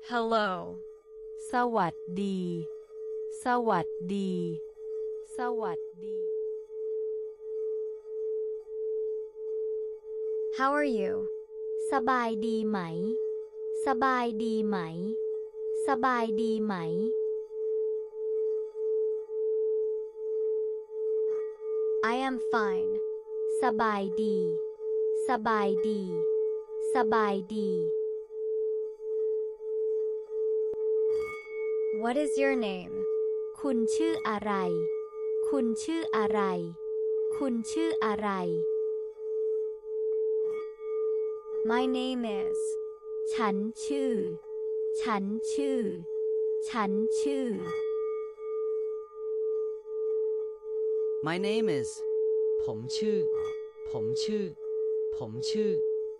Hello. สวัสดี สวัสดี สวัสดี How are you? สบายดีไหม สบายดีไหม สบายดีไหม I am fine. สบายดี สบายดี สบายดี What is your name? คุณชื่ออะไร คุณชื่ออะไร คุณชื่ออะไร My name is. ฉันชื่อ ฉันชื่อ ฉันชื่อ My name is ผมชื่อ ผมชื่อ ผมชื่อ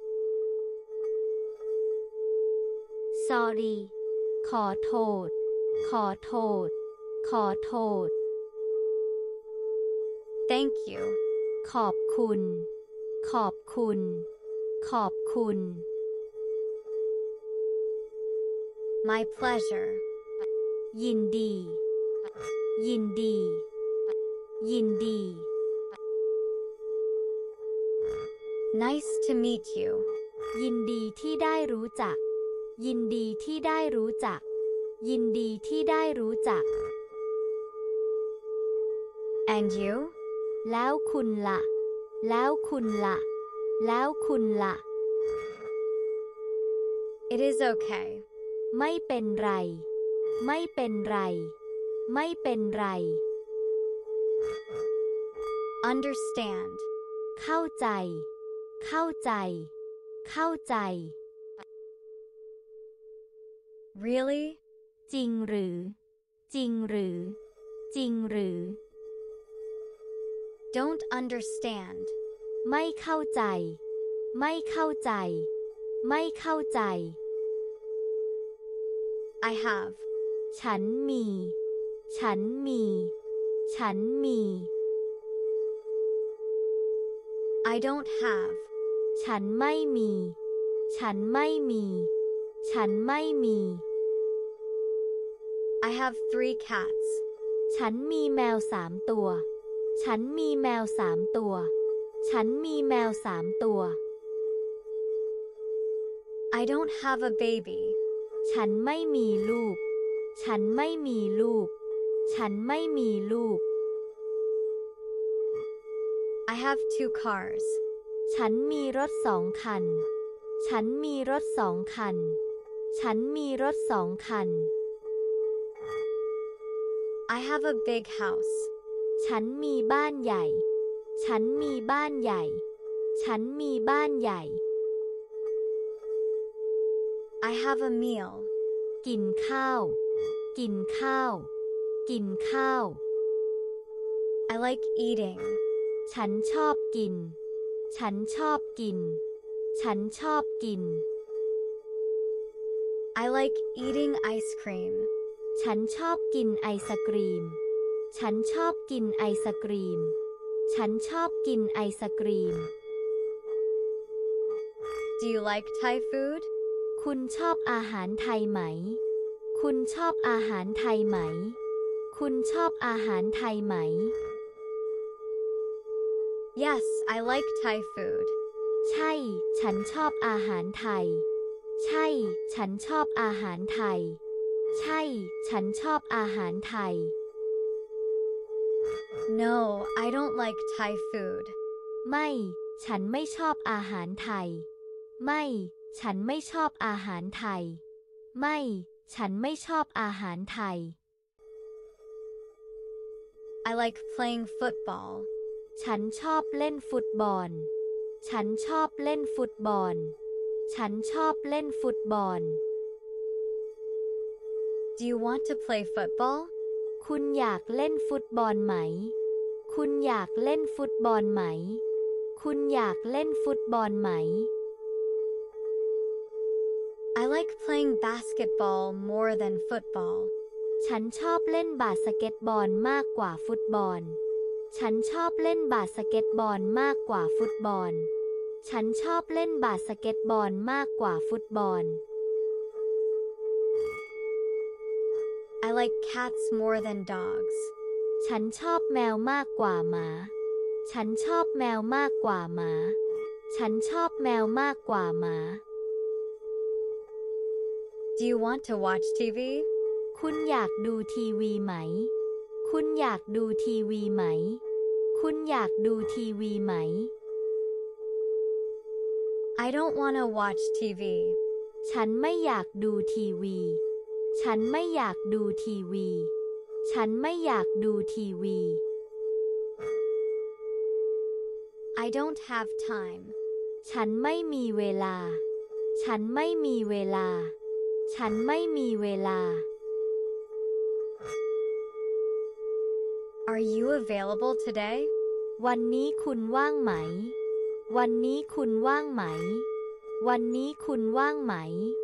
Sorry ขอโทษ ขอโทษ ขอโทษ Thank you. ขอบคุณ ขอบคุณ ขอบคุณ My pleasure. ยินดี ยินดี ยินดี Nice to meet you. ยินดีที่ได้รู้จัก ยินดีที่ได้รู้จัก ยินดีที่ได้รู้จัก And you? แล้วคุณล่ะ แล้วคุณล่ะ แล้วคุณล่ะ It is okay. ไม่เป็นไร ไม่เป็นไร ไม่เป็นไร Understand. เข้าใจ เข้าใจ เข้าใจ Really? จริงหรือ จริงหรือ จริงหรือ Don't understand. ไม่เข้าใจ ไม่เข้าใจ ไม่เข้าใจ I have. ฉันมี ฉันมี ฉันมี I don't have. ฉันไม่มี ฉันไม่มี ฉันไม่มี I have 3 cats. ฉันมีแมว3 ตัว ฉันมีแมว3 ตัว ฉันมีแมว3 ตัว I don't have a baby. ฉันไม่มีลูก ฉันไม่มีลูก ฉันไม่มีลูก I have 2 cars. ฉันมีรถ2 คัน ฉันมีรถ2 คัน ฉันมีรถ2 คัน I have a big house. ฉันมีบ้านใหญ่ ฉันมีบ้านใหญ่ ฉันมีบ้านใหญ่ I have a meal. กินข้าว กินข้าว กินข้าว I like eating. ฉันชอบกิน ฉันชอบกิน ฉันชอบกิน I like eating ice cream. ฉันชอบกินไอศกรีม ฉันชอบกินไอศกรีม ฉันชอบกินไอศกรีม Do you like Thai food? คุณชอบอาหารไทยไหม คุณชอบอาหารไทยไหม คุณชอบอาหารไทยไหม Yes, I like Thai food. ใช่ ฉันชอบอาหารไทย ใช่ ฉันชอบอาหารไทย ใช่ ฉันชอบอาหารไทย No, I don't like Thai food. ไม่ ฉันไม่ชอบอาหารไทย ไม่ ฉันไม่ชอบอาหารไทย ไม่ ฉันไม่ชอบอาหารไทย I like playing football. ฉันชอบเล่นฟุตบอล ฉันชอบเล่นฟุตบอล ฉันชอบเล่นฟุตบอล Do you want to play football? คุณอยากเล่นฟุตบอลไหม คุณอยากเล่นฟุตบอลไหม คุณอยากเล่นฟุตบอลไหม I like playing basketball more than football. ฉันชอบเล่นบาสเกตบอลมากกว่าฟุตบอล ฉันชอบเล่นบาสเกตบอลมากกว่าฟุตบอล ฉันชอบเล่นบาสเกตบอลมากกว่าฟุตบอล I like cats more than dogs. ฉันชอบแมวมากกว่าหมา ฉันชอบแมวมากกว่าหมา ฉันชอบแมวมากกว่าหมา Do you want to watch TV? คุณอยากดูทีวีไหม คุณอยากดูทีวีไหม คุณอยากดูทีวีไหม I don't want to watch TV. ฉันไม่อยากดูทีวี ฉันไม่อยากดูทีวี ฉันไม่อยากดูทีวี I don't have time. ฉันไม่มีเวลา ฉันไม่มีเวลา ฉันไม่มีเวลา Are you available today? วันนี้คุณว่างไหม วันนี้คุณว่างไหม วันนี้คุณว่างไหม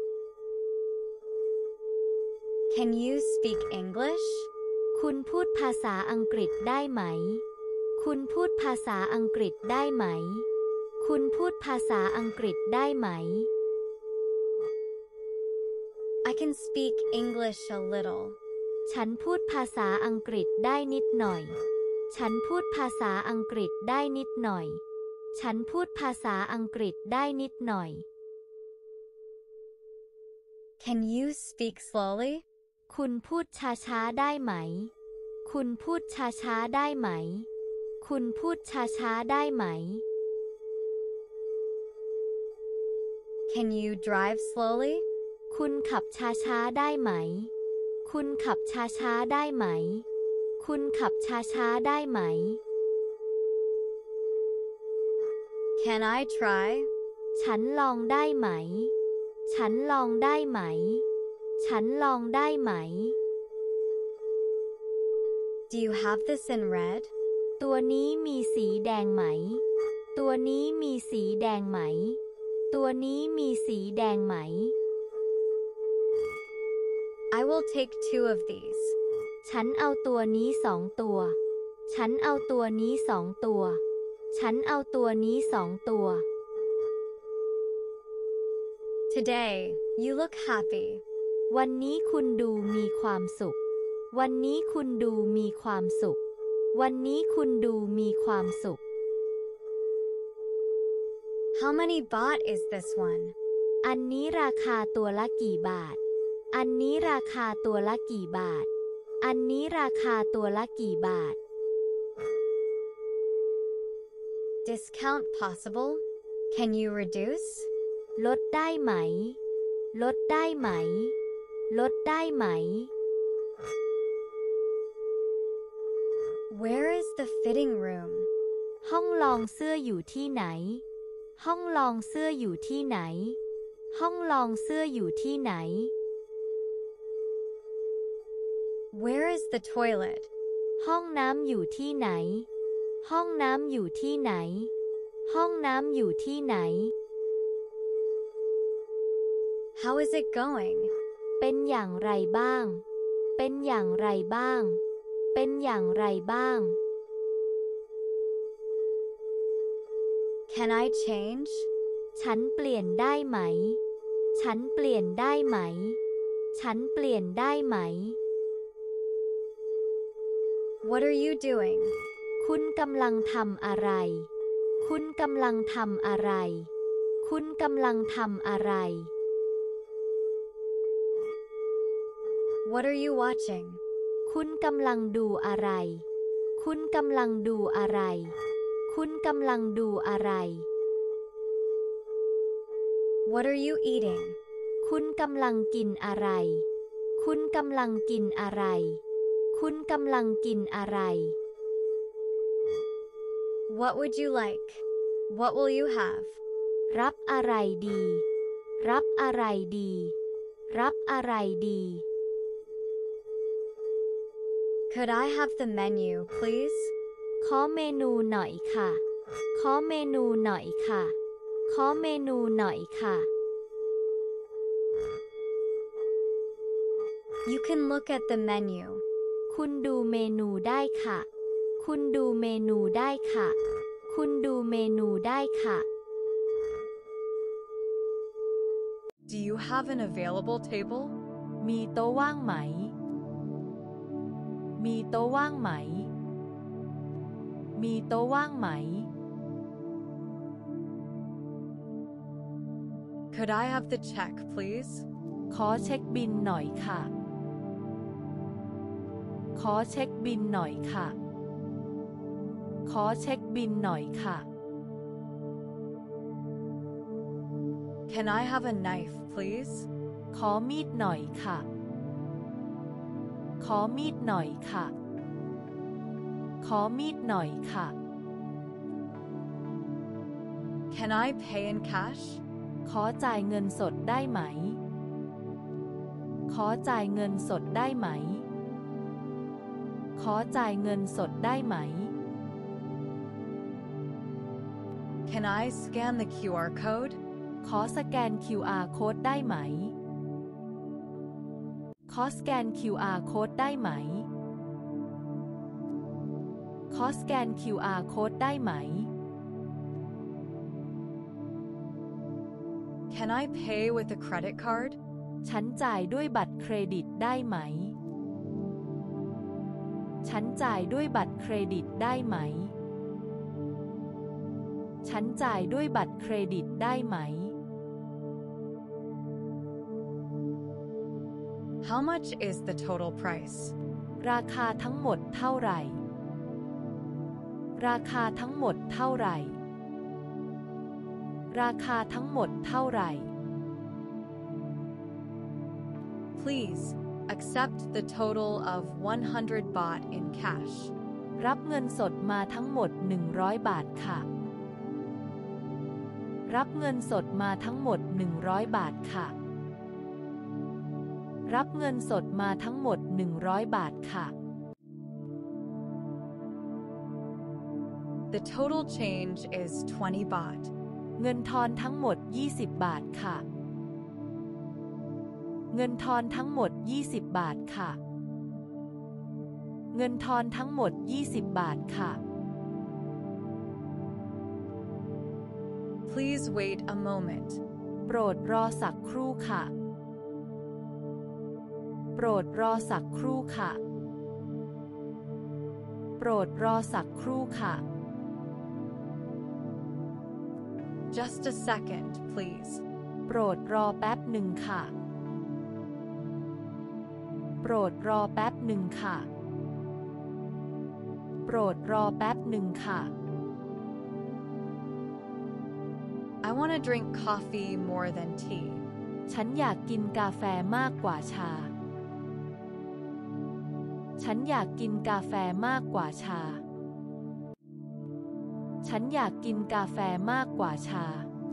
Can you speak English? คุณพูดภาษาอังกฤษได้ไหม คุณพูดภาษาอังกฤษได้ไหม คุณพูดภาษาอังกฤษได้ไหม I can speak English a little. ฉันพูดภาษาอังกฤษได้นิดหน่อย ฉันพูดภาษาอังกฤษได้นิดหน่อย ฉันพูดภาษาอังกฤษได้นิดหน่อย Can you speak slowly? คุณพูดช้าๆได้ไหม คุณพูดช้าๆได้ไหม คุณพูดช้าๆได้ไหม Can you drive slowly? คุณขับช้าๆได้ไหม คุณขับช้าๆได้ไหม คุณขับช้าๆได้ไหม Can I try? ฉันลองได้ไหม ฉันลองได้ไหม ฉันลองได้ไหม Do you have this in red? ตัวนี้มีสีแดงไหม ตัวนี้มีสีแดงไหม ตัวนี้มีสีแดงไหม I will take 2 of these. ฉันเอาตัวนี้2 ตัว ฉันเอาตัวนี้2 ตัว ฉันเอาตัวนี้2 ตัว Today, you look happy. วันนี้คุณดูมีความสุข วันนี้คุณดูมีความสุข วันนี้คุณดูมีความสุข How many baht is this one? อันนี้ราคาตัวละกี่บาท อันนี้ราคาตัวละกี่บาท อันนี้ราคาตัวละกี่บาท Discount possible? Can you reduce? ลดได้ไหม ลดได้ไหม ลดได้ไหม Where is the fitting room? ห้องลองเสื้ออยู่ที่ไหน ห้องลองเสื้ออยู่ที่ไหน ห้องลองเสื้ออยู่ที่ไหน Where is the toilet? ห้องน้ำอยู่ที่ไหน ห้องน้ำอยู่ที่ไหน ห้องน้ำอยู่ที่ไหน How is it going? เป็นอย่างไรบ้าง เป็นอย่างไรบ้าง เป็นอย่างไรบ้าง Can I change? ฉันเปลี่ยนได้ไหม ฉันเปลี่ยนได้ไหม ฉันเปลี่ยนได้ไหม What are you doing? คุณกำลังทำอะไร คุณกำลังทำอะไร คุณกำลังทำอะไร What are you watching? คุณกำลังดูอะไร คุณกำลังดูอะไร คุณกำลังดูอะไร What are you eating? คุณกำลังกินอะไร คุณกำลังกินอะไร คุณกำลังกินอะไร What would you like? What will you have? รับอะไรดี รับอะไรดี รับอะไรดี Could I have the menu, please? ขอเมนูหน่อยค่ะ ขอเมนูหน่อยค่ะ ขอเมนูหน่อยค่ะ You can look at the menu. คุณดูเมนูได้ค่ะ คุณดูเมนูได้ค่ะ คุณดูเมนูได้ค่ะ Do you have an available table? มีโต๊ะว่างไหมมีโต๊ะว่างไหมมีโต๊ะว่างไหม Could I have the check, please? ขอเช็คบิลหน่อยค่ะขอเช็คบิลหน่อยค่ะขอเช็คบิลหน่อยค่ะ Can I have a knife, please? ขอมีดหน่อยค่ะขอมีดหน่อยค่ะขอมีดหน่อยค่ะ Can I pay in cash? ขอจ่ายเงินสดได้ไหมขอจ่ายเงินสดได้ไหมขอจ่ายเงินสดได้ไหม Can I scan the QR code? ขอสแกน QR code ได้ไหมขอสแกน QR code ได้ไหมขอสแกน QR code ได้ไหม Can I pay with a credit card? ฉันจ่ายด้วยบัตรเครดิตได้ไหมฉันจ่ายด้วยบัตรเครดิตได้ไหมฉันจ่ายด้วยบัตรเครดิตได้ไหม How much is the total price? ราคาทั้งหมดเท่าไหร่ราคาทั้งหมดเท่าไหร่ราคาทั้งหมดเท่าไหร่ Please, accept the total of 100 baht in cash. รับเงินสดมาทั้งหมด100 บาทค่ะรับเงินสดมาทั้งหมด100 บาทค่ะรับเงินสดมาทั้งหมด100 บาทค่ะ The total change is 20 baht. เงินทอนทั้งหมด20 บาทค่ะเงินทอนทั้งหมด20 บาทค่ะเงินทอนทั้งหมด20 บาทค่ะ Please wait a moment. โปรดรอสักครู่ค่ะโปรดรอสักครู่ค่ะโปรดรอสักครู่ค่ะ Just a second, please. โปรดรอแป๊บหนึ่งค่ะโปรดรอแป๊บหนึ่งค่ะโปรดรอแป๊บหนึ่งค่ะ I want to drink coffee more than tea. ฉันอยากกินกาแฟมากกว่าชาฉันอยากกินกาแฟมากกว่าชาฉันอยากกินกาแฟมากกว่าชา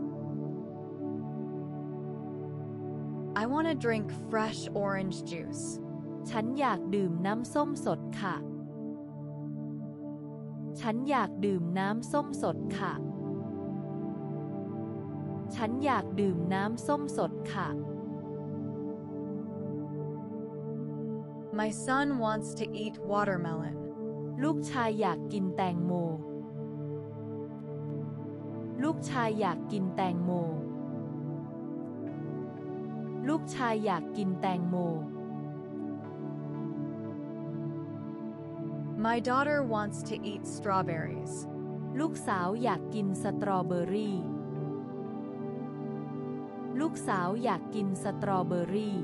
I want to drink fresh orange juice. ฉันอยากดื่มน้ำส้มสดค่ะฉันอยากดื่มน้ำส้มสดค่ะฉันอยากดื่มน้ำส้มสดค่ะ My son wants to eat watermelon. ลูกชายอยากกินแตงโมลูกชายอยากกินแตงโมลูกชายอยากกินแตงโม My daughter wants to eat strawberries. ลูกสาวอยากกินสตรอเบอรี่ลูกสาวอยากกินสตรอเบอรี่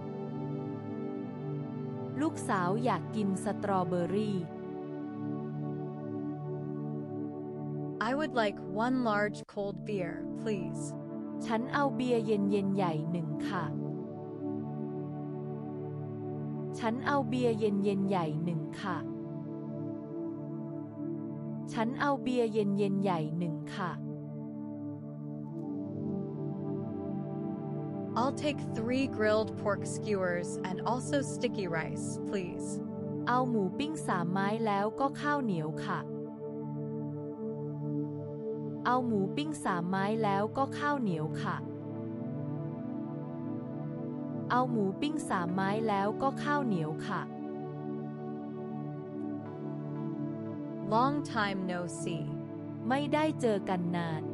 ลูกสาวอยากกินสตรอเบอรี่ I would like one large cold beer, please. ฉันเอาเบียร์เย็นๆใหญ่หนึ่งค่ะฉันเอาเบียร์เย็นๆใหญ่หนึ่งค่ะฉันเอาเบียร์เย็นๆใหญ่หนึ่งค่ะ I'll take 3 grilled pork skewers and also sticky rice, please. เอาหมูปิ้ง3 ไม้แล้วก็ข้าวเหนียวค่ะเอาหมูปิ้ง3 ไม้แล้วก็ข้าวเหนียวค่ะเอาหมูปิ้ง3 ไม้แล้วก็ข้าวเหนียวค่ะ Long time no see. ไม่ได้เจอกันนาน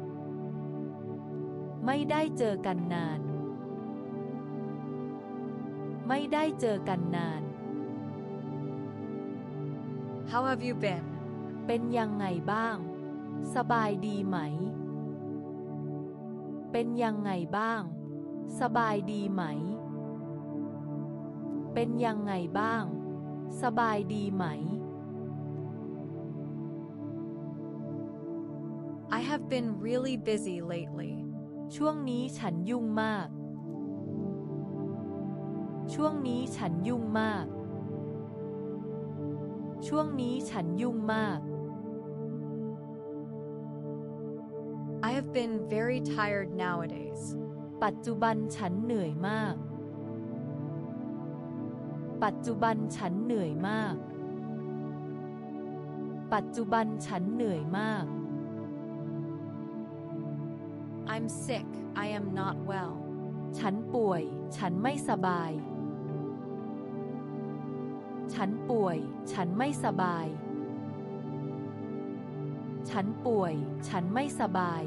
ไม่ได้เจอกันนานไม่ได้เจอกันนาน How have you been? เป็นยังไงบ้าง สบายดีไหม เป็นยังไงบ้าง สบายดีไหม เป็นยังไงบ้าง สบายดีไหม I have been really busy lately. ช่วงนี้ฉันยุ่งมาก ช่วงนี้ฉันยุ่งมาก ช่วงนี้ฉันยุ่งมาก I have been very tired nowadays. ปัจจุบันฉันเหนื่อยมาก ปัจจุบันฉันเหนื่อยมาก ปัจจุบันฉันเหนื่อยมาก I'm sick. I am not well. ฉันป่วย ฉันไม่สบาย ฉันป่วย ฉันไม่สบาย ฉันป่วย ฉันไม่สบาย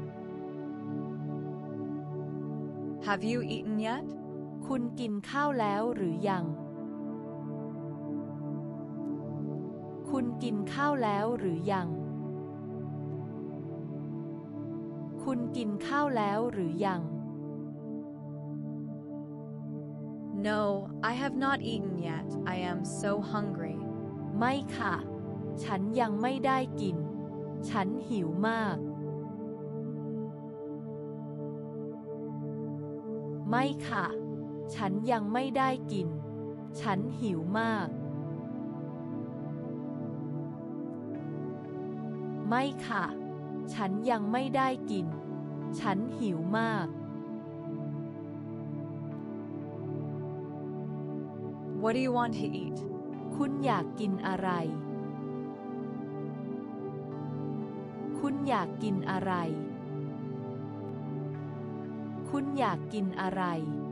Have you eaten yet? คุณกินข้าวแล้วหรือยัง คุณกินข้าวแล้วหรือยัง คุณกินข้าวแล้วหรือยัง No, I have not eaten yet. I am so hungry. ไม่ค่ะ ฉันยังไม่ได้กิน ฉันหิวมาก ไม่ค่ะ ฉันยังไม่ได้กิน ฉันหิวมาก ไม่ค่ะ ฉันยังไม่ได้กิน ฉันหิวมาก What do you want to eat? คุณอยากกินอะไร คุณอยากกินอะไร คุณอยากกินอะไร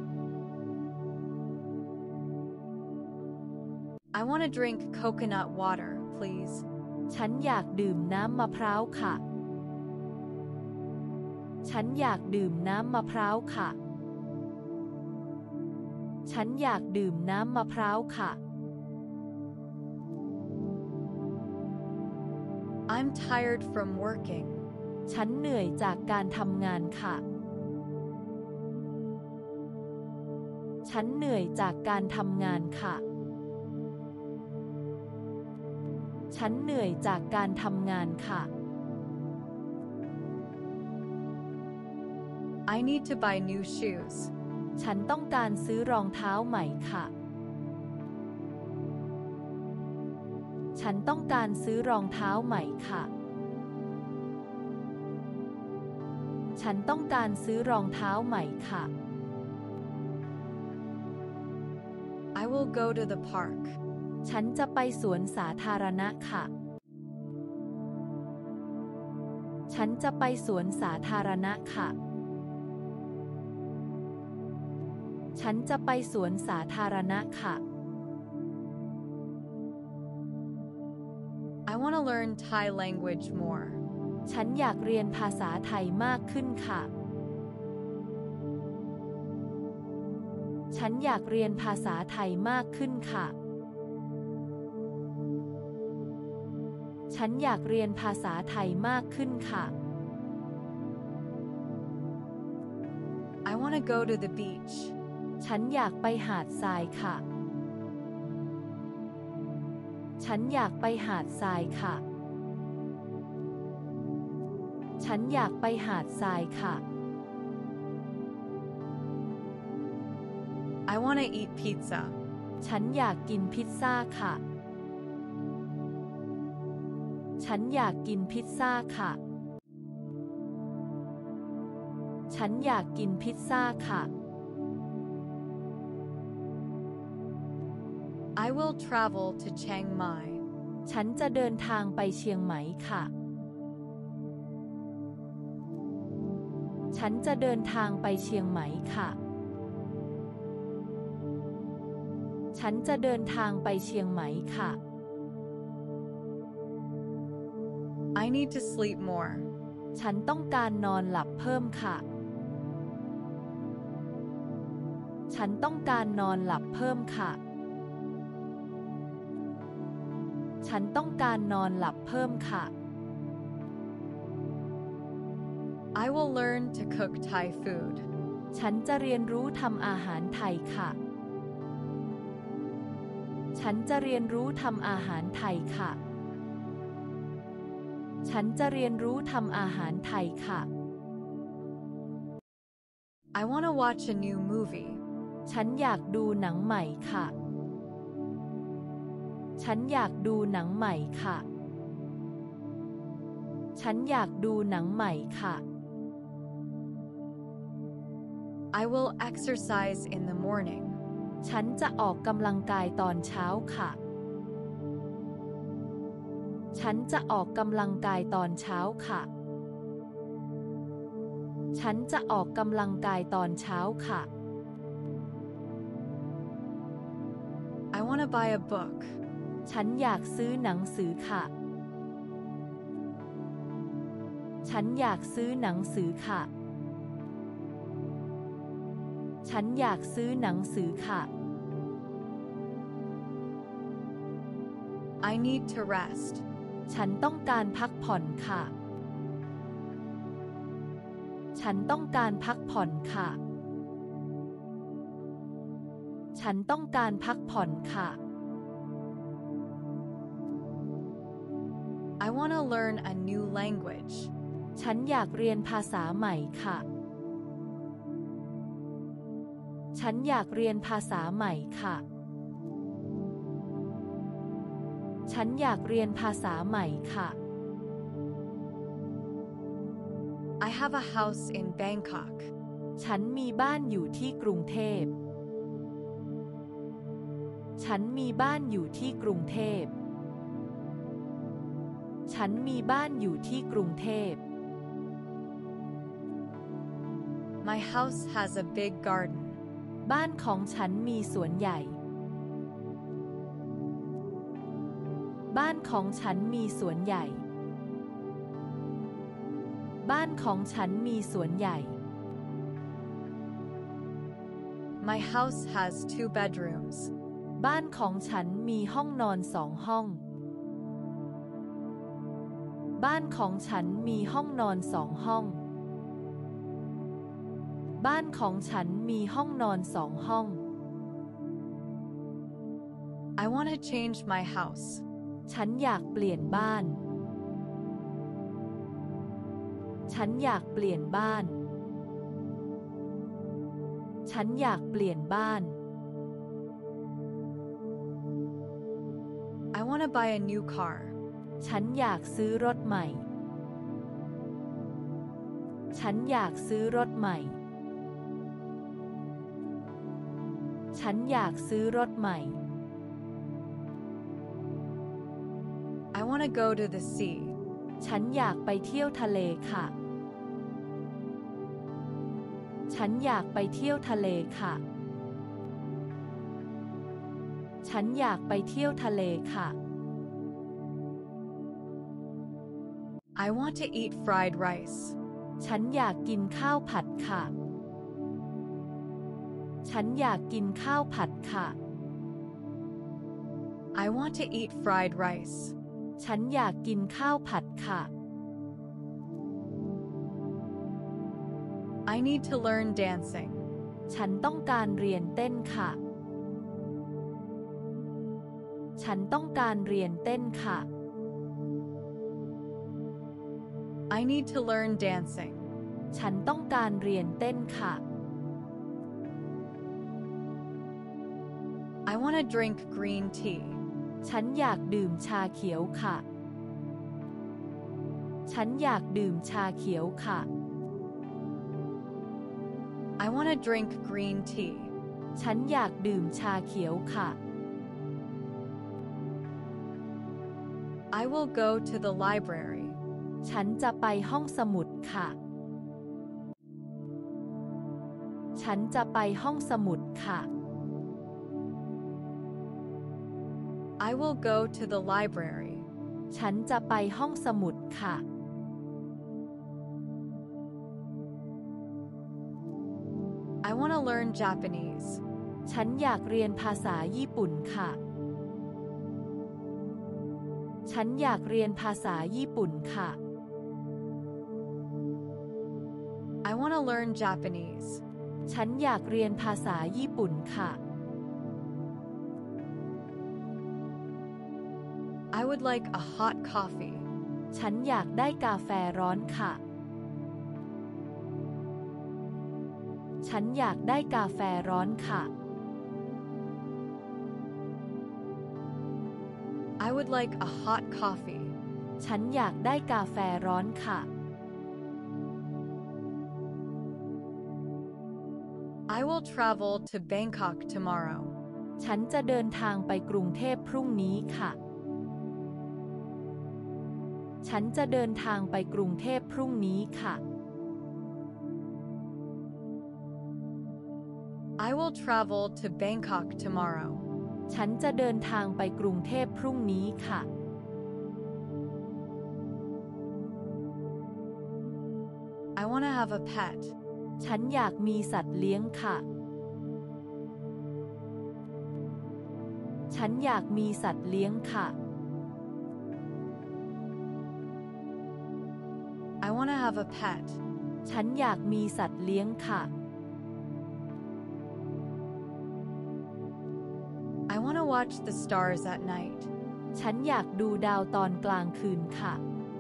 I want to drink coconut water, please. ฉันอยากดื่มน้ำมะพร้าวค่ะ ฉันอยากดื่มน้ำมะพร้าวค่ะ ฉันอยากดื่มน้ำมะพร้าวค่ะ I'm tired from working. ฉันเหนื่อยจากการทำงานค่ะ ฉันเหนื่อยจากการทำงานค่ะ ฉันเหนื่อยจากการทำงานค่ะ I need to buy new shoes. ฉันต้องการซื้อรองเท้าใหม่ค่ะ ฉันต้องการซื้อรองเท้าใหม่ค่ะ ฉันต้องการซื้อรองเท้าใหม่ค่ะ I will go to the park. ฉันจะไปสวนสาธารณะค่ะ ฉันจะไปสวนสาธารณะค่ะ ฉันจะไปสวนสาธารณะค่ะ I want to learn Thai language more. ฉันอยากเรียนภาษาไทยมากขึ้นค่ะ ฉันอยากเรียนภาษาไทยมากขึ้นค่ะ ฉันอยากเรียนภาษาไทยมากขึ้นค่ะ I want to go to the beach. ฉันอยากไปหาดทรายค่ะ ฉันอยากไปหาดทรายค่ะ ฉันอยากไปหาดทรายค่ะ I want to eat pizza. ฉันอยากกินพิซซ่าค่ะ ฉันอยากกินพิซซ่าค่ะ ฉันอยากกินพิซซ่าค่ะ I will travel to Chiang Mai. ฉันจะเดินทางไปเชียงใหม่ค่ะ ฉันจะเดินทางไปเชียงใหม่ค่ะ ฉันจะเดินทางไปเชียงใหม่ค่ะ I need to sleep more. ฉันต้องการนอนหลับเพิ่มค่ะ ฉันต้องการนอนหลับเพิ่มค่ะฉันต้องการนอนหลับเพิ่มค่ะ I will learn to cook Thai food. ฉันจะเรียนรู้ทำอาหารไทยค่ะ ฉันจะเรียนรู้ทำอาหารไทยค่ะ ฉันจะเรียนรู้ทำอาหารไทยค่ะ I want to watch a new movie. ฉันอยากดูหนังใหม่ค่ะ ฉันอยากดูหนังใหม่ค่ะ ฉันอยากดูหนังใหม่ค่ะ I will exercise in the morning. ฉันจะออกกำลังกายตอนเช้าค่ะ ฉันจะออกกำลังกายตอนเช้าค่ะ ฉันจะออกกำลังกายตอนเช้าค่ะ I want to buy a book. ฉันอยากซื้อหนังสือค่ะ ฉันอยากซื้อหนังสือค่ะ ฉันอยากซื้อหนังสือค่ะ I need to rest. ฉันต้องการพักผ่อนค่ะ ฉันต้องการพักผ่อนค่ะ ฉันต้องการพักผ่อนค่ะ I want to learn a new language. ฉันอยากเรียนภาษาใหม่ค่ะ ฉันอยากเรียนภาษาใหม่ค่ะ ฉันอยากเรียนภาษาใหม่ค่ะ I have a house in Bangkok. ฉันมีบ้านอยู่ที่กรุงเทพ ฉันมีบ้านอยู่ที่กรุงเทพ ฉันมีบ้านอยู่ที่กรุงเทพ My house has a big garden. บ้านของฉันมีสวนใหญ่ บ้านของฉันมีสวนใหญ่ บ้านของฉันมีสวนใหญ่ My house has 2 bedrooms. บ้านของฉันมีห้องนอน2 ห้อง บ้านของฉันมีห้องนอน2 ห้อง บ้านของฉันมีห้องนอน2 ห้อง I want to change my house. ฉันอยากเปลี่ยนบ้าน ฉันอยากเปลี่ยนบ้าน ฉันอยากเปลี่ยนบ้าน I want to buy a new car. ฉันอยากซื้อรถใหม่ ฉันอยากซื้อรถใหม่ ฉันอยากซื้อรถใหม่ I want to go to the sea. ฉันอยากไปเที่ยวทะเลค่ะ ฉันอยากไปเที่ยวทะเลค่ะ ฉันอยากไปเที่ยวทะเลค่ะ I want to eat fried rice. ฉันอยากกินข้าวผัดค่ะ ฉันอยากกินข้าวผัดค่ะ I want to eat fried rice. ฉันอยากกินข้าวผัดค่ะ I need to learn dancing. ฉันต้องการเรียนเต้นค่ะ ฉันต้องการเรียนเต้นค่ะ I need to learn dancing. ฉันต้องการเรียนเต้นค่ะ I want to drink green tea. ฉันอยากดื่มชาเขียวค่ะ ฉันอยากดื่มชาเขียวค่ะ I want to drink green tea. ฉันอยากดื่มชาเขียวค่ะ I will go to the library. ฉันจะไปห้องสมุดค่ะ ฉันจะไปห้องสมุดค่ะ I will go to the library. ฉันจะไปห้องสมุดค่ะ I want to learn Japanese. ฉันอยากเรียนภาษาญี่ปุ่นค่ะ ฉฉันอยากเรียนภาษาญี่ปุ่นค่ะ I want to learn Japanese. ฉันอยากเรียนภาษาญี่ปุ่นค่ะ I would like a hot coffee. ฉันอยากได้กาแฟร้อนค่ะ ฉันอยากได้กาแฟร้อนค่ะ I would like a hot coffee. ฉันอยากได้กาแฟร้อนค่ะ I will travel to Bangkok tomorrow. ฉันจะเดินทางไปกรุงเทพพรุ่งนี้ค่ะ ฉันจะเดินทางไปกรุงเทพพรุ่งนี้ค่ะ I will travel to Bangkok tomorrow. ฉันจะเดินทางไปกรุงเทพพรุ่งนี้ค่ะ I want to have a pet. ฉันอยากมีสัตว์เลี้ยงค่ะ ฉันอยากมีสัตว์เลี้ยงค่ะ I want to have a pet. ฉันอยากมีสัตว์เลี้ยงค่ะ I want to watch the stars at night. ฉันอยากดูดาวตอนกลางคืนค่ะ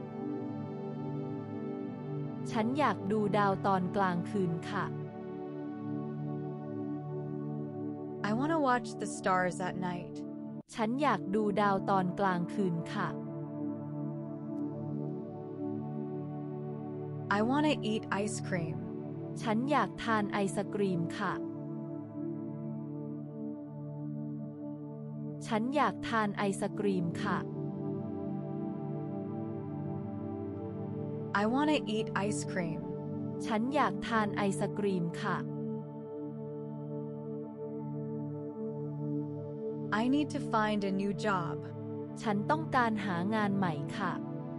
ฉันอยากดูดาวตอนกลางคืนค่ะ I want to watch the stars at night. ฉันอยากดูดาวตอนกลางคืนค่ะ I want to eat ice cream. ฉันอยากทานไอศกรีมค่ะ ฉันอยากทานไอศกรีมค่ะ I want to eat ice cream. ฉันอยากทานไอศกรีมค่ะ I need to find a new job. ฉันต้องการหางานใหม่ค่ะ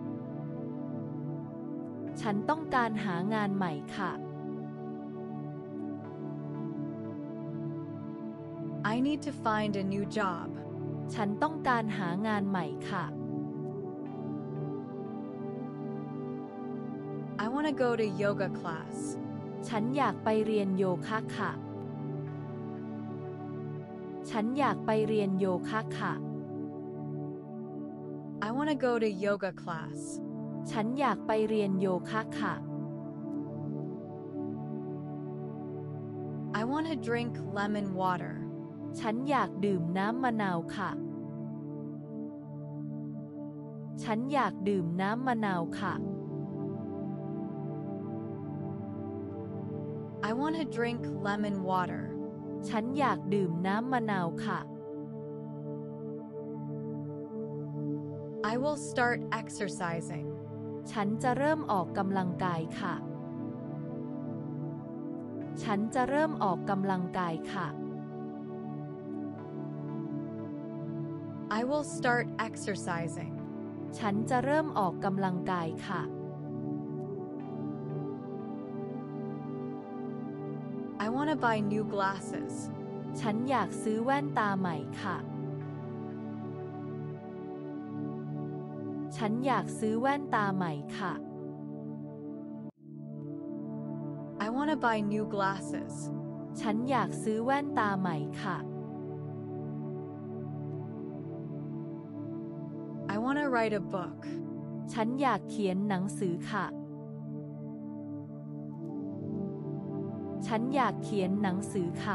ฉันต้องการหางานใหม่ค่ะ I need to find a new job. ฉันต้องการหางานใหม่ค่ะ I want to go to yoga class. ฉันอยากไปเรียนโยคะค่ะ ฉันอยากไปเรียนโยคะค่ะ I want to go to yoga class. ฉันอยากไปเรียนโยคะค่ะ I want to drink lemon water. ฉันอยากดื่มน้ำมะนาวค่ะ ฉันอยากดื่มน้ำมะนาวค่ะ I want to drink lemon water. ฉันอยากดื่มน้ำมะนาวค่ะ I will start exercising. ฉันจะเริ่มออกกำลังกายค่ะ ฉันจะเริ่มออกกำลังกายค่ะ I will start exercising. ฉันจะเริ่มออกกำลังกายค่ะ I want to buy new glasses. ฉันอยากซื้อแว่นตาใหม่ค่ะ ฉันอยากซื้อแว่นตาใหม่ค่ะ I want to buy new glasses. ฉันอยากซื้อแว่นตาใหม่ค่ะ I want to write a book. ฉันอยากเขียนหนังสือค่ะ ฉันอยากเขียนหนังสือค่ะ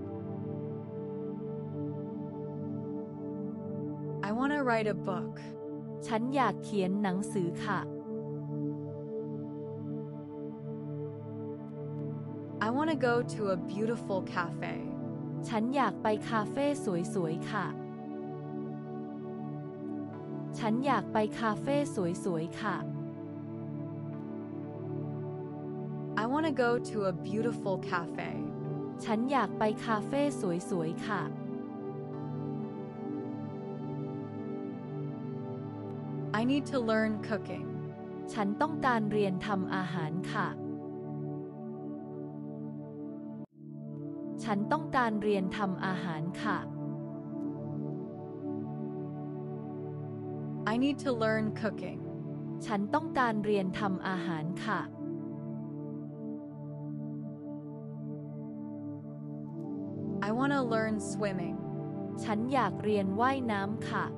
I want to write a book. ฉันอยากเขียนหนังสือค่ะ I want to go to a beautiful cafe. ฉันอยากไปคาเฟ่สวยๆค่ะ ฉันอยากไปคาเฟ่สวยๆค่ะ I want to go to a beautiful cafe. ฉันอยากไปคาเฟ่สวยๆค่ะ I need to learn cooking. ฉันต้องการเรียนทำอาหารค่ะ ฉันต้องการเรียนทำอาหารค่ะ I need to learn cooking. ฉันต้องการเรียนทำอาหารค่ะ I want to learn swimming. ฉันอยากเรียนว่ายน้ำค่ะ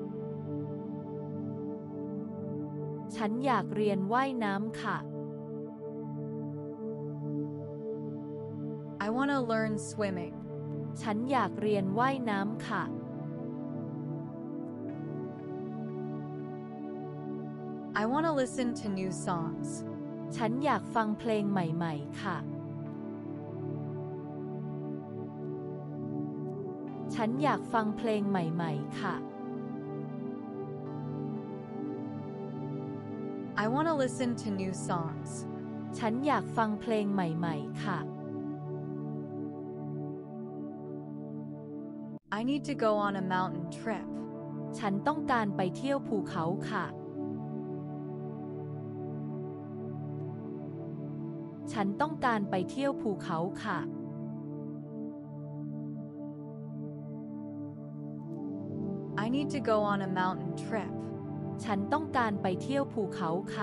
ฉันอยากเรียนว่ายน้ำค่ะ I want to learn swimming. ฉันอยากเรียนว่ายน้ำค่ะ I want to listen to new songs. ฉันอยากฟังเพลงใหม่ๆค่ะ ฉันอยากฟังเพลงใหม่ๆค่ะ I want to listen to new songs. ฉันอยากฟังเพลงใหม่ๆค่ะ I need to go on a mountain trip. ฉันต้องการไปเที่ยวภูเขาค่ะ ฉันต้องการไปเที่ยวภูเขาค่ะ I need to go on a mountain trip. ฉันต้องการไปเที่ยวภูเขาค่ะ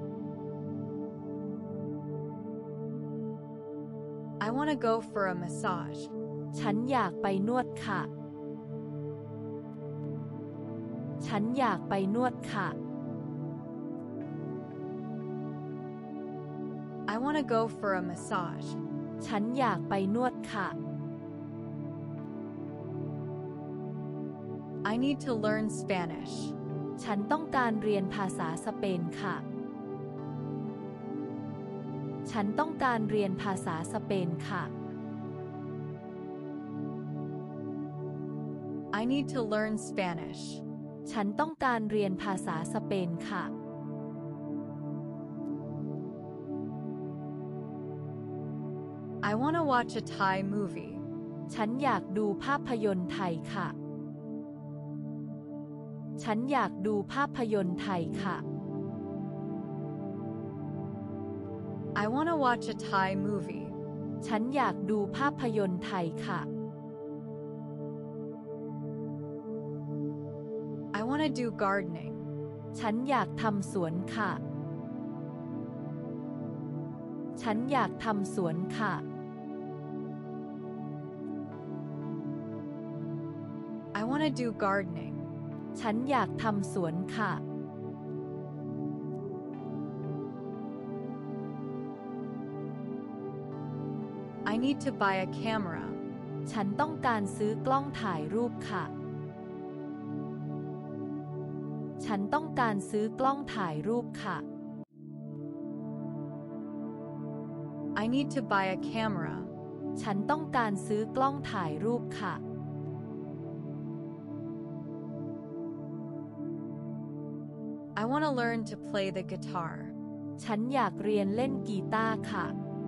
I want to go for a massage. ฉันอยากไปนวดค่ะ ฉันอยากไปนวดค่ะ I want to go for a massage. ฉันอยากไปนวดค่ะ I need to learn Spanish. ฉันต้องการเรียนภาษาสเปนค่ะ ฉันต้องการเรียนภาษาสเปนค่ะ I need to learn Spanish. ฉันต้องการเรียนภาษาสเปนค่ะ I want to watch a Thai movie. ฉันอยากดูภาพยนตร์ไทยค่ะ ฉันอยากดูภาพยนตร์ไทยค่ะ I want to watch a Thai movie. ฉันอยากดูภาพยนตร์ไทยค่ะ I want to do gardening. ฉันอยากทำสวนค่ะ ฉันอยากทำสวนค่ะ I want to do gardening. ฉันอยากทำสวนค่ะ I need to buy a camera. ฉันต้องการซื้อกล้องถ่ายรูปค่ะ ฉันต้องการซื้อกล้องถ่ายรูปค่ะ I need to buy a camera. ฉันต้องการซื้อกล้องถ่ายรูปค่ะ I want to learn to play the guitar. ฉันอยากเรียนเล่นกีตาร์ค่ะ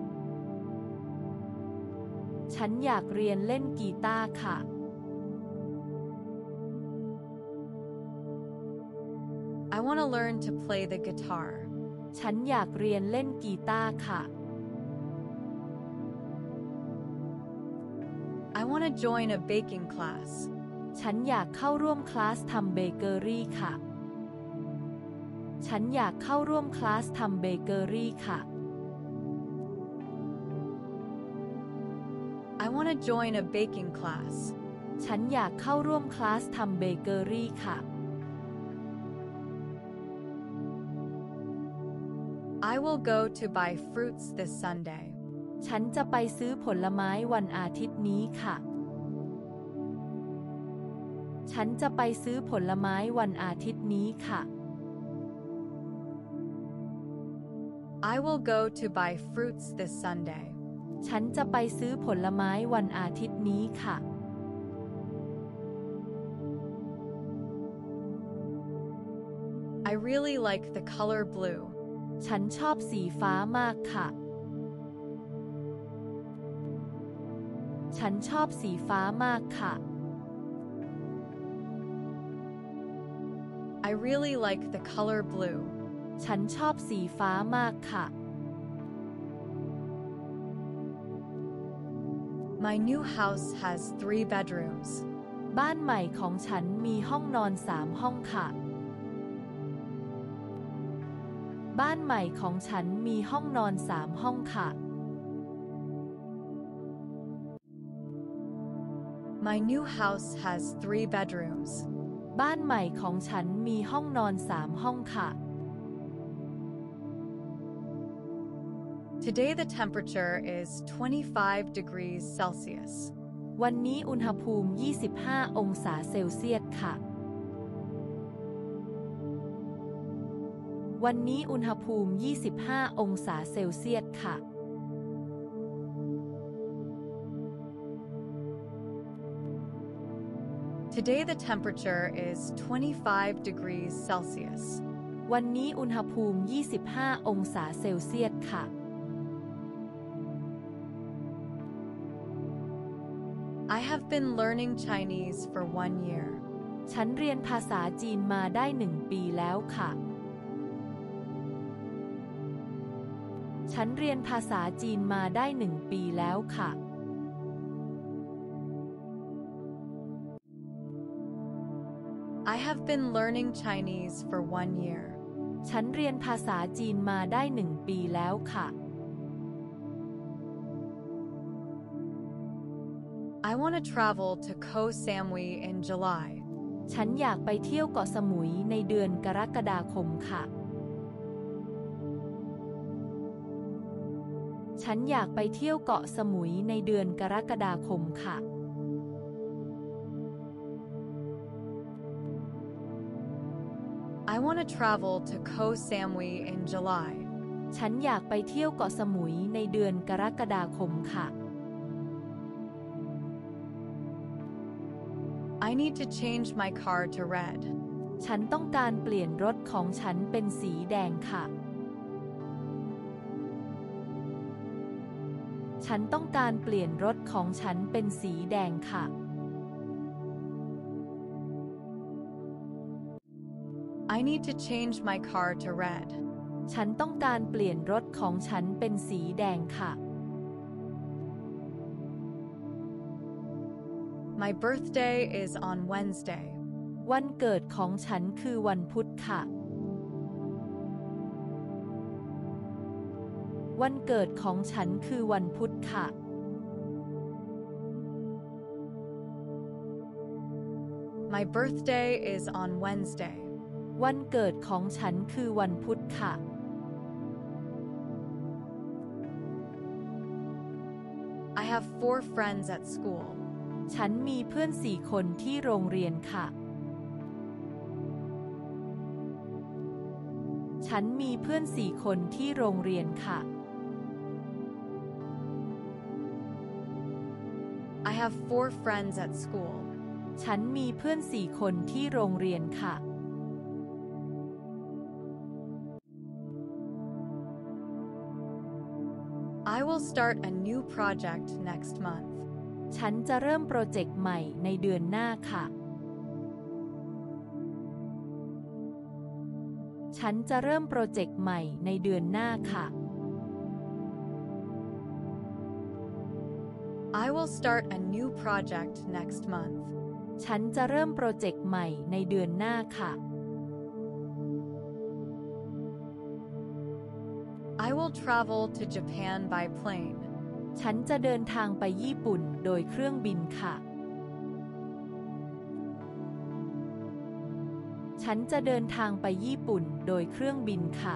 ฉันอยากเรียนเล่นกีตาร์ค่ะ I want to learn to play the guitar. ฉันอยากเรียนเล่นกีตาร์ค่ะ I want to join a baking class. ฉันอยากเข้าร่วมคลาสทำเบเกอรี่ค่ะ ฉันอยากเข้าร่วมคลาสทำเบเกอรี่ค่ะ I want to join a baking class. ฉันอยากเข้าร่วมคลาสทำเบเกอรี่ค่ะ I will go to buy fruits this Sunday. ฉันจะไปซื้อผลไม้วันอาทิตย์นี้ค่ะ ฉันจะไปซื้อผลไม้วันอาทิตย์นี้ค่ะ I will go to buy fruits this Sunday. ฉันจะไปซื้อผลไม้วันอาทิตย์นี้ค่ะ I really like the color blue. ฉันชอบสีฟ้ามากค่ะ ฉันชอบสีฟ้ามากค่ะ I really like the color blue. ฉันชอบสีฟ้ามากค่ะ My new house has 3 bedrooms. บ้านใหม่ของฉันมีห้องนอน3 ห้องค่ะบ้านใหม่ของฉันมีห้องนอน3 ห้องค่ะ My new house has 3 bedrooms. บ้านใหม่ของฉันมีห้องนอน3 ห้องค่ะ Today the temperature is 25 degrees Celsius. วันนี้อุณหภูมิ25 องศาเซลเซียสค่ะ วันนี้อุณหภูมิ25 องศาเซลเซียสค่ะ Today the temperature is 25 degrees Celsius. วันนี้อุณหภูมิ25 องศาเซลเซียสค่ะ I have been learning Chinese for 1 year. ฉันเรียนภาษาจีนมาได้1 ปีแล้วค่ะ ฉันเรียนภาษาจีนมาได้1 ปีแล้วค่ะ I have been learning Chinese for 1 year. ฉันเรียนภาษาจีนมาได้1 ปีแล้วค่ะ I want to travel to Koh Samui in July. ฉันอยากไปเที่ยวเกาะสมุยในเดือนกรกฎาคมค่ะ ฉันอยากไปเที่ยวเกาะสมุยในเดือนกรกฎาคมค่ะ I want to travel to Koh Samui in July. ฉันอยากไปเที่ยวเกาะสมุยในเดือนกรกฎาคมค่ะ I need to change my car to red. ฉันต้องการเปลี่ยนรถของฉันเป็นสีแดงค่ะ ฉันต้องการเปลี่ยนรถของฉันเป็นสีแดงค่ะ I need to change my car to red. ฉันต้องการเปลี่ยนรถของฉันเป็นสีแดงค่ะ My birthday is on Wednesday. วันเกิดของฉันคือวันพุธค่ะ วันเกิดของฉันคือวันพุธค่ะ My birthday is on Wednesday. วันเกิดของฉันคือวันพุธค่ะ I have 4 friends at school. ฉันมีเพื่อน4 คนที่โรงเรียนค่ะ ฉันมีเพื่อน4 คนที่โรงเรียนค่ะ I have 4 friends at school. ฉันมีเพื่อน4 คนที่โรงเรียนค่ะ I will start a new project next month. ฉันจะเริ่มโปรเจกต์ใหม่ในเดือนหน้าค่ะ ฉันจะเริ่มโปรเจกต์ใหม่ในเดือนหน้าค่ะ I will start a new project next month. ฉันจะเริ่มโปรเจกต์ใหม่ในเดือนหน้าค่ะ I will travel to Japan by plane. ฉันจะเดินทางไปญี่ปุ่นโดยเครื่องบินค่ะ ฉันจะเดินทางไปญี่ปุ่นโดยเครื่องบินค่ะ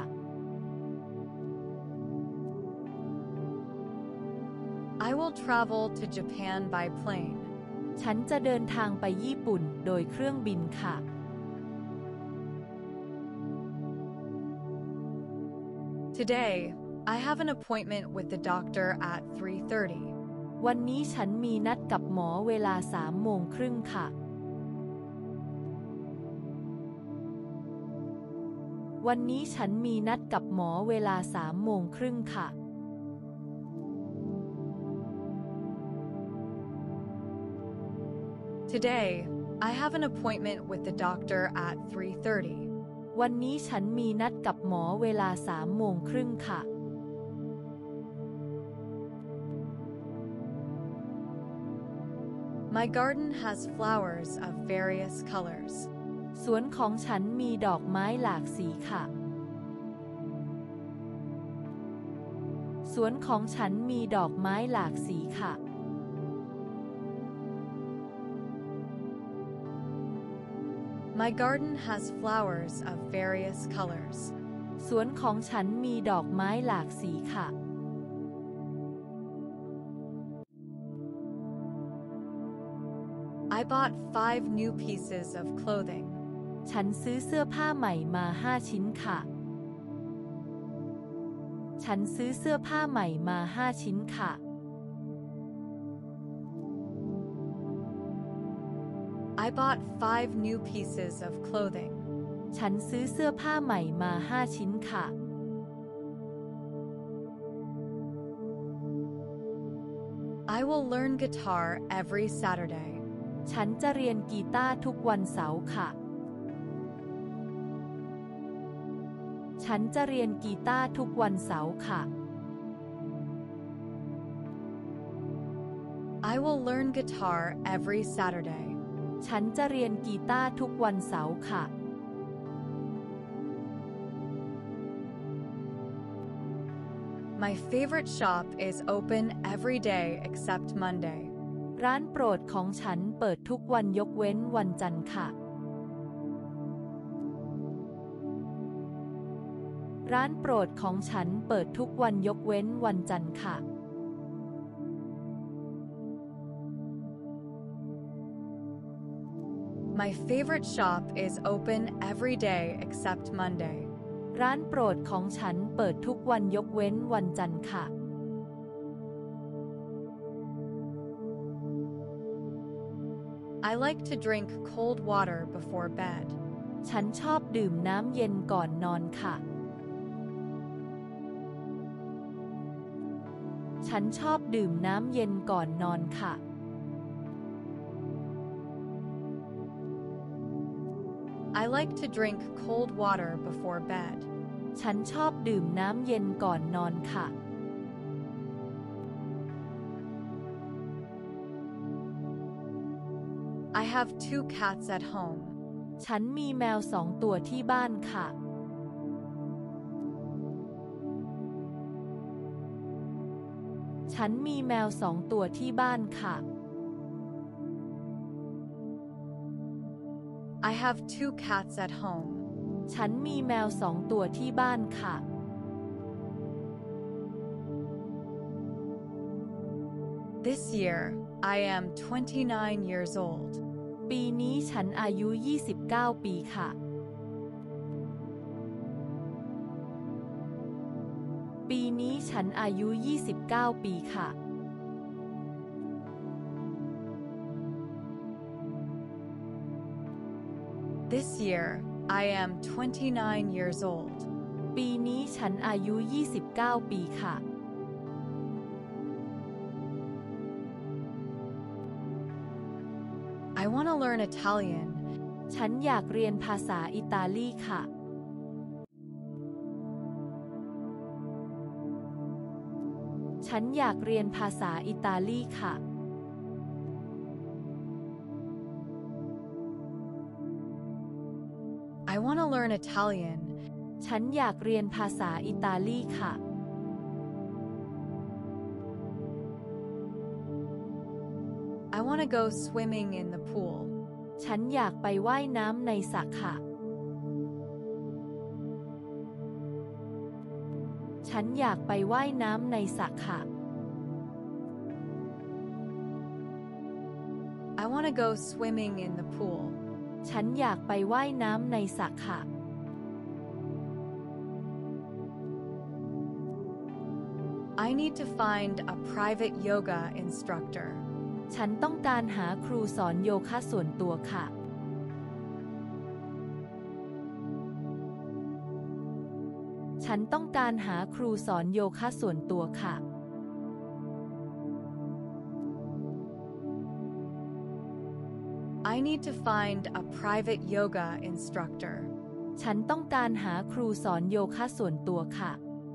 I will travel to Japan by plane. ฉันจะเดินทางไปญี่ปุ่นโดยเครื่องบินค่ะ Today, I have an appointment with the doctor at 3:30. วันนี้ฉันมีนัดกับหมอเวลา3:30ค่ะ วันนี้ฉันมีนัดกับหมอเวลา3:30ค่ะ Today, I have an appointment with the doctor at 3:30. วันนี้ฉันมีนัดกับหมอเวลา3:30ค่ะ My garden has flowers of various colors. สวนของฉันมีดอกไม้หลากสีค่ะสวนของฉันมีดอกไม้หลากสีค่ะ My garden has flowers of various colors. สวนของฉันมีดอกไม้หลากสีค่ะ I bought 5 new pieces of clothing. ฉันซื้อเสื้อผ้าใหม่มา5 ชิ้นค่ะ ฉันซื้อเสื้อผ้าใหม่มา5 ชิ้นค่ะ I bought 5 new pieces of clothing. ฉันซื้อเสื้อผ้าใหม่มา5 ชิ้นค่ะ I will learn guitar every Saturday. ฉันจะเรียนกีตาร์ทุกวันเสาร์ค่ะ ฉันจะเรียนกีตาร์ทุกวันเสาร์ค่ะ I will learn guitar every Saturday. ฉันจะเรียนกีตาร์ทุกวันเสาร์ค่ะ My favorite shop is open every day except Monday. ร้านโปรดของฉันเปิดทุกวันยกเว้นวันจันทร์ค่ะ ร้านโปรดของฉันเปิดทุกวันยกเว้นวันจันทร์ค่ะ My favorite shop is open every day except Monday. ร้านโปรดของฉันเปิดทุกวันยกเว้นวันจันทร์ค่ะ I like to drink cold water before bed. ฉันชอบดื่มน้ำเย็นก่อนนอนค่ะ ฉันชอบดื่มน้ำเย็นก่อนนอนค่ะ I like to drink cold water before bed. ฉันชอบดื่มน้ำเย็นก่อนนอนค่ะ I have 2 cats at home. ฉันมีแมว2 ตัวที่บ้านค่ะ ฉันมีแมว2 ตัวที่บ้านค่ะ I have 2 cats at home. ฉันมีแมว2 ตัวที่บ้านค่ะ This year, I am 29 years old. ปีนี้ฉันอายุ29 ปีค่ะ ปีนี้ฉันอายุ29 ปีค่ะ This year, I am 29 years old. ปีนี้ฉันอายุ29 ปีค่ะ I want to learn Italian. ฉันอยากเรียนภาษาอิตาลีค่ะ ฉันอยากเรียนภาษาอิตาลีค่ะ I want to learn Italian. ฉันอยากเรียนภาษาอิตาลีค่ะ I want to go swimming in the pool. ฉันอยากไปว่ายน้ำในสระค่ะ ฉันอยากไปว่ายน้ำในสระค่ะ I want to go swimming in the pool. ฉันอยากไปว่ายน้ำในสระค่ะ I need to find a private yoga instructor. ฉันต้องการหาครูสอนโยคะส่วนตัวค่ะ ฉันต้องการหาครูสอนโยคะส่วนตัวค่ะ I need to find a private yoga instructor. ฉันต้องการหาครูสอนโยคะส่วนตัวค่ะ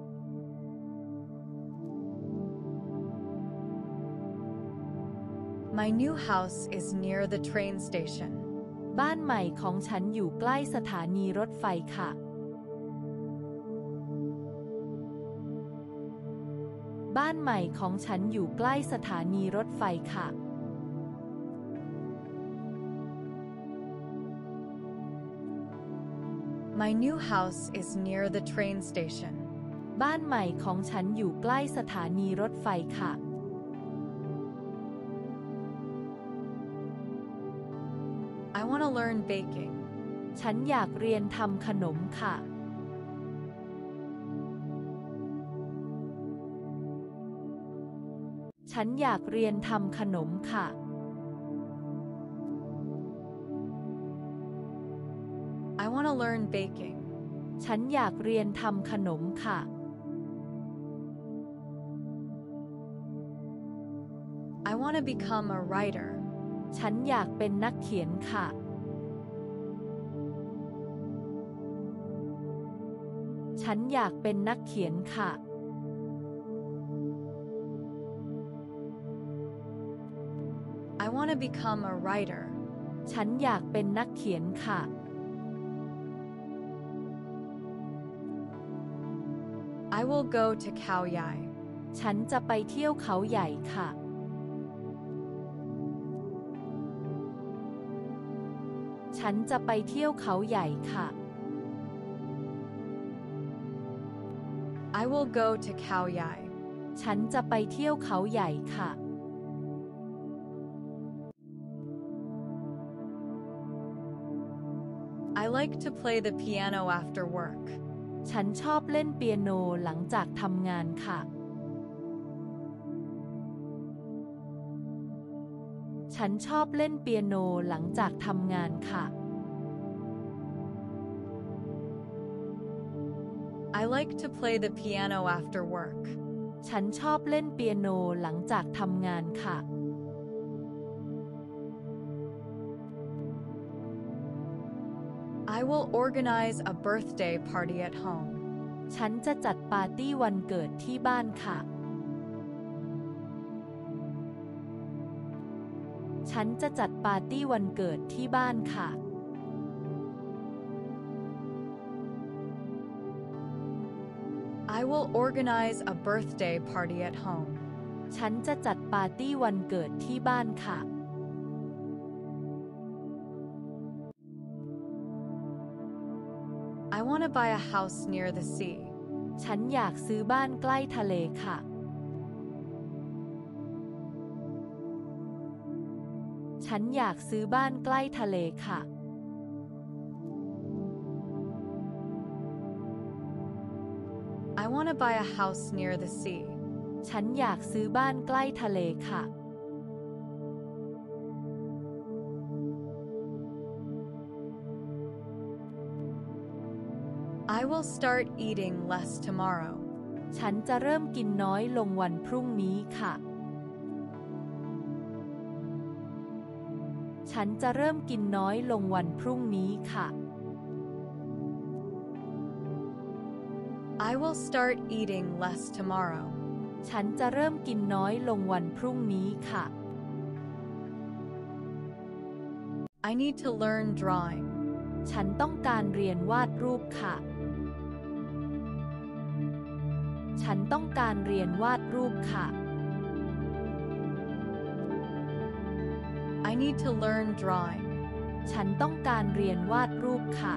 My new house is near the train station. บ้านใหม่ของฉันอยู่ใกล้สถานีรถไฟค่ะบ้านใหม่ของฉันอยู่ใกล้สถานีรถไฟค่ะ My new house is near the train station. บ้านใหม่ของฉันอยู่ใกล้สถานีรถไฟค่ะ I want to learn baking. ฉันอยากเรียนทำขนมค่ะ ฉันอยากเรียนทำขนมค่ะ I want to learn baking. ฉันอยากเรียนทำขนมค่ะ I want to become a writer. ฉันอยากเป็นนักเขียนค่ะ ฉันอยากเป็นนักเขียนค่ะ I want to become a writer. ฉันอยากเป็นนักเขียนค่ะ I will go to Khao Yai. ฉันจะไปเที่ยวเขาใหญ่ค่ะ ฉันจะไปเที่ยวเขาใหญ่ค่ะ I will go to Khao Yai. ฉันจะไปเที่ยวเขาใหญ่ค่ะ I like to play the piano after work. ฉันชอบเล่นเปียโนหลังจากทำงานค่ะ ฉันชอบเล่นเปียโนหลังจากทำงานค่ะ I like to play the piano after work. ฉันชอบเล่นเปียโนหลังจากทำงานค่ะ I will organize a birthday party at home. ฉันจะจัดปาร์ตี้วันเกิดที่บ้านค่ะ ฉันจะจัดปาร์ตี้วันเกิดที่บ้านค่ะ I will organize a birthday party at home. ฉันจะจัดปาร์ตี้วันเกิดที่บ้านค่ะ I want to buy a house near the sea. ฉันอยากซื้อบ้านใกล้ทะเลค่ะ ฉันอยากซื้อบ้านใกล้ทะเลค่ะ I want to buy a house near the sea. ฉันอยากซื้อบ้านใกล้ทะเลค่ะ I will start eating less tomorrow. ฉันจะเริ่มกินน้อยลงวันพรุ่งนี้ค่ะ ฉันจะเริ่มกินน้อยลงวันพรุ่งนี้ค่ะ I will start eating less tomorrow. ฉันจะเริ่มกินน้อยลงวันพรุ่งนี้ค่ะ I need to learn drawing. ฉันต้องการเรียนวาดรูปค่ะ ฉันต้องการเรียนวาดรูปค่ะ I need to learn drawing. ฉันต้องการเรียนวาดรูปค่ะ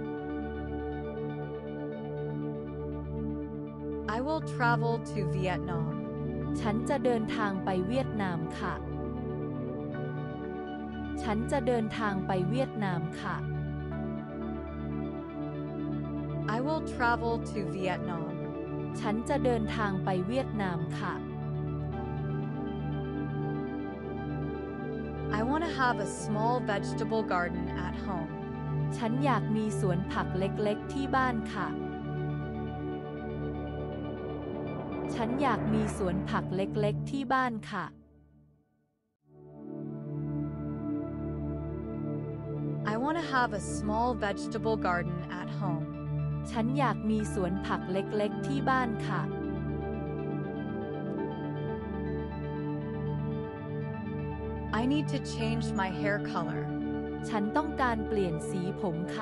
I will travel to Vietnam. ฉันจะเดินทางไปเวียดนามค่ะ ฉันจะเดินทางไปเวียดนามค่ะ I will travel to Vietnam. ฉันจะเดินทางไปเวียดนามค่ะ I want to have a small vegetable garden at home. ฉันอยากมีสวนผักเล็กๆที่บ้านค่ะ ฉันอยากมีสวนผักเล็กๆที่บ้านค่ะ I want to have a small vegetable garden at home. ฉันอยากมีสวนผักเล็กๆที่บ้านค่ะ I need to change my hair color. ฉันต้องการเปลี่ยนสีผมค่ะ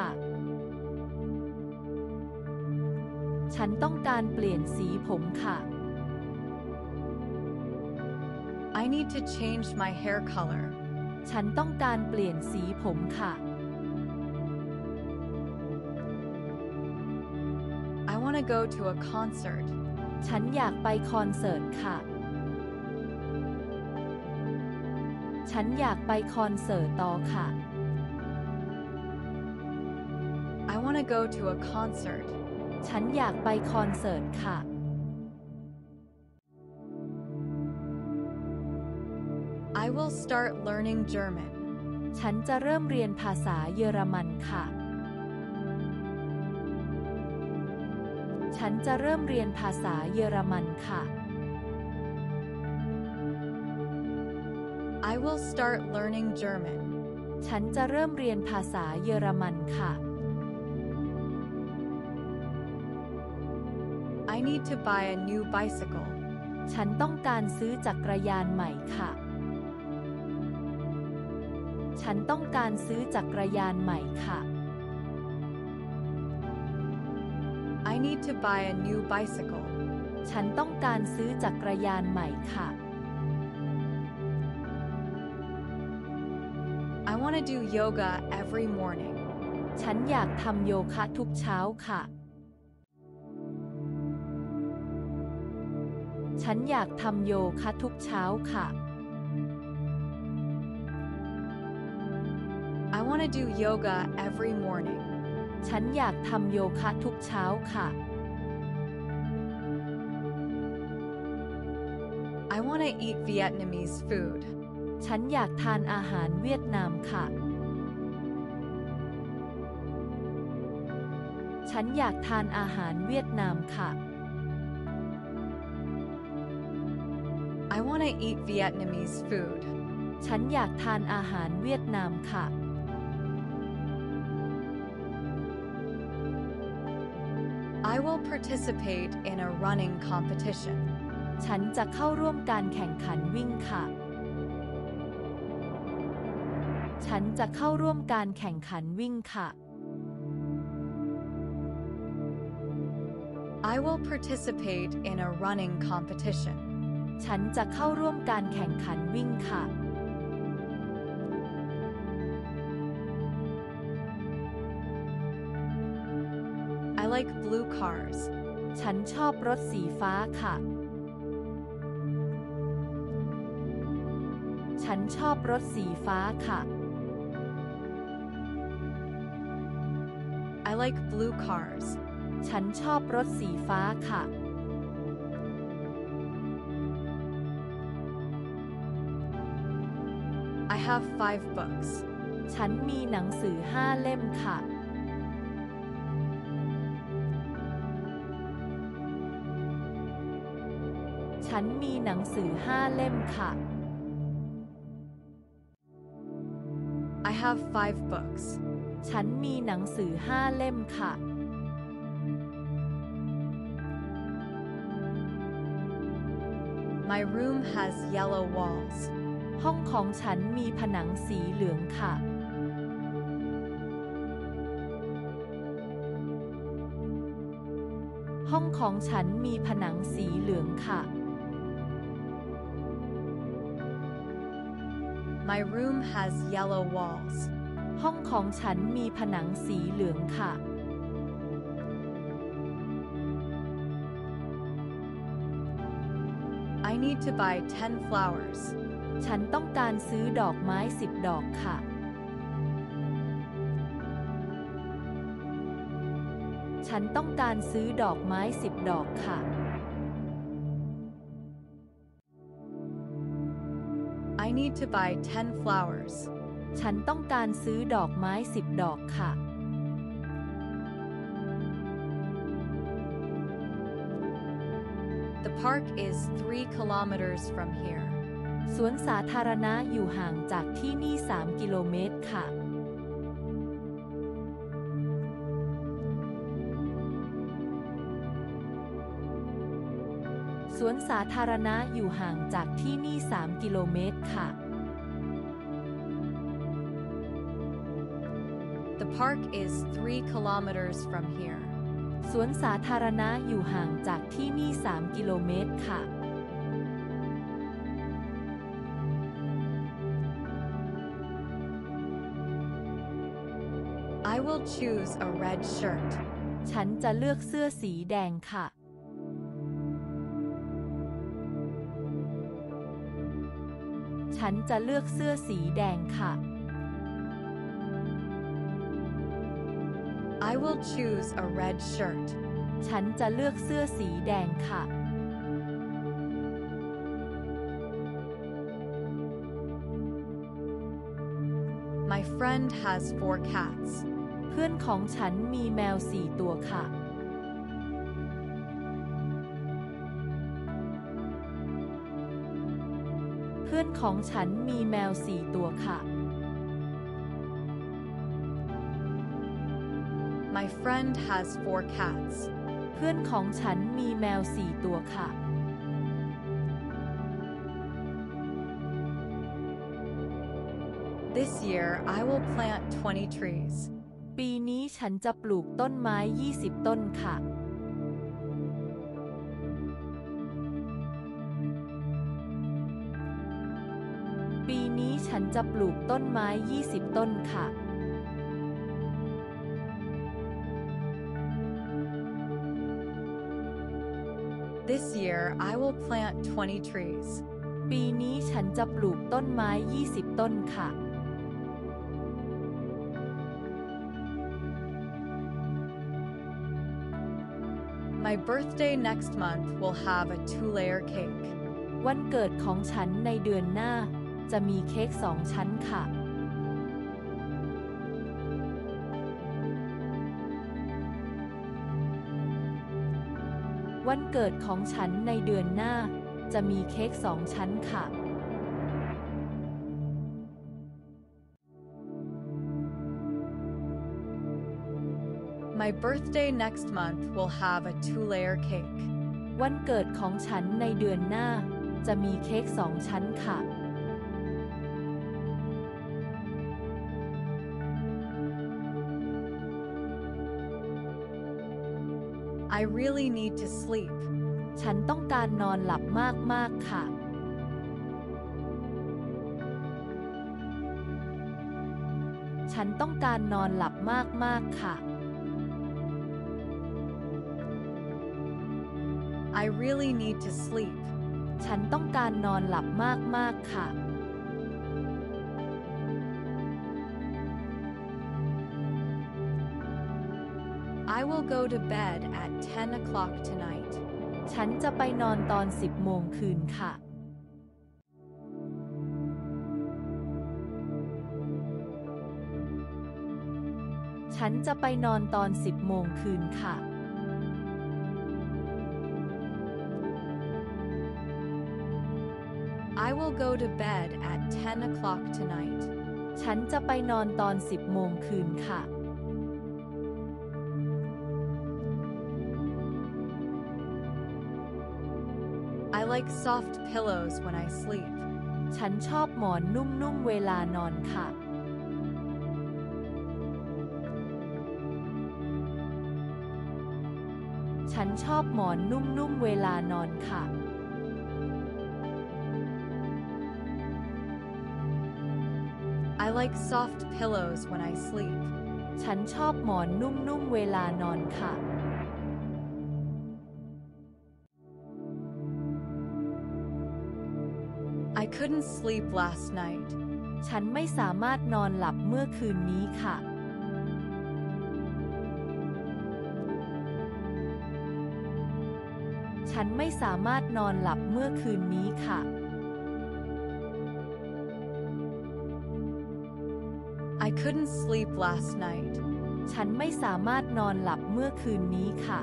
ฉันต้องการเปลี่ยนสีผมค่ะ I need to change my hair color. ฉันต้องการเปลี่ยนสีผมค่ะ I want to go to a concert. ฉันอยากไปคอนเสิร์ตค่ะ ฉันอยากไปคอนเสิร์ตต่อค่ะ I want to go to a concert. ฉันอยากไปคอนเสิร์ตค่ะ I will start learning German. ฉันจะเริ่มเรียนภาษาเยอรมันค่ะ ฉันจะเริ่มเรียนภาษาเยอรมันค่ะ I will start learning German. ฉันจะเริ่มเรียนภาษาเยอรมันค่ะ I need to buy a new bicycle. ฉันต้องการซื้อจักรยานใหม่ค่ะ ฉันต้องการซื้อจักรยานใหม่ค่ะ I need to buy a new bicycle. ฉันต้องการซื้อจักรยานใหม่ค่ะ I want to do yoga every morning. ฉันอยากทำโยคะทุกเช้าค่ะ ฉันอยากทำโยคะทุกเช้าค่ะ I want to do yoga every morning. ฉันอยากทำโยคะทุกเช้าค่ะ I want to eat Vietnamese food. ฉันอยากทานอาหารเวียดนามค่ะ ฉันอยากทานอาหารเวียดนามค่ะ I want to eat Vietnamese food. ฉันอยากทานอาหารเวียดนามค่ะ I will participate in a running competition. ฉันจะเข้าร่วมการแข่งขันวิ่งค่ะ ฉันจะเข้าร่วมการแข่งขันวิ่งค่ะ I will participate in a running competition. ฉันจะเข้าร่วมการแข่งขันวิ่งค่ะ I like blue cars. ฉันชอบรถสีฟ้าค่ะ ฉันชอบรถสีฟ้าค่ะ I like blue cars. ฉันชอบรถสีฟ้าค่ะ I have 5 books. ฉันมีหนังสือ5 เล่มค่ะ ฉันมีหนังสือ5 เล่มค่ะ I have 5 books. ฉันมีหนังสือ5 เล่มค่ะ My room has yellow walls. ห้องของฉันมีผนังสีเหลืองค่ะ ห้องของฉันมีผนังสีเหลืองค่ะ My room has yellow walls. ห้องของฉันมีผนังสีเหลืองค่ะ I need to buy 10 flowers. ฉันต้องการซื้อดอกไม้10 ดอกค่ะ ฉันต้องการซื้อดอกไม้10 ดอกค่ะ I need to buy 10 flowers. ฉันต้องการซื้อดอกไม้10 ดอกค่ะ The park is 3 kilometers from here. สวนสาธารณะอยู่ห่างจากที่นี่3 กิโลเมตรค่ะ สวนสาธารณะอยู่ห่างจากที่นี่3 กิโลเมตรค่ะ The park is 3 kilometers from here. สวนสาธารณะอยู่ห่างจากที่นี่3 กิโลเมตรค่ะ I will choose a red shirt. ฉันจะเลือกเสื้อสีแดงค่ะ ฉันจะเลือกเสื้อสีแดงค่ะ I will choose a red shirt. ฉันจะเลือกเสื้อสีแดงค่ะ My friend has 4 cats. เพื่อนของฉันมีแมว4 ตัวค่ะ เพื่อนของฉันมีแมว4 ตัวค่ะ My friend has 4 cats. เพื่อนของฉันมีแมว4 ตัวค่ะ This year, I will plant 20 trees. ปีนี้ฉันจะปลูกต้นไม้ 20 ต้นค่ะ ปีนี้ฉันจะปลูกต้นไม้ 20 ต้นค่ะ This year, I will plant 20 trees. ปีนี้ฉันจะปลูกต้นไม้ 20 ต้นค่ะ My birthday next month will have a 2-layer cake. วันเกิดของฉันในเดือนหน้าจะมีเค้ก2 ชั้นค่ะ วันเกิดของฉันในเดือนหน้าจะมีเค้ก2 ชั้นค่ะ My birthday next month will have a 2-layer cake. วันเกิดของฉันในเดือนหน้าจะมีเค้ก2 ชั้นค่ะ I really need to sleep. ฉันต้องการนอนหลับมากๆค่ะ ฉันต้องการนอนหลับมากๆค่ะ I really need to sleep. ฉันต้องการนอนหลับมากๆค่ะ I will go to bed at 10 o'clock tonight. ฉันจะไปนอนตอน 10 โมงคืนค่ะ ฉันจะไปนอนตอน 10 โมงคืนค่ะ I will go to bed at 10 o'clock tonight. ฉันจะไปนอนตอน 10 โมงคืนค่ะ I like soft pillows when I sleep. ฉันชอบหมอนนุ่มๆเวลานอนค่ะ ฉันชอบหมอนนุ่มๆเวลานอนค่ะ I like soft pillows when I sleep. ฉันชอบหมอนนุ่มๆเวลานอนค่ะ I couldn't sleep last night. ฉันไม่สามารถนอนหลับเมื่อคืนนี้ค่ะ ฉันไม่สามารถนอนหลับเมื่อคืนนี้ค่ะ I couldn't sleep last night. ฉันไม่สามารถนอนหลับเมื่อคืนนี้ค่ะ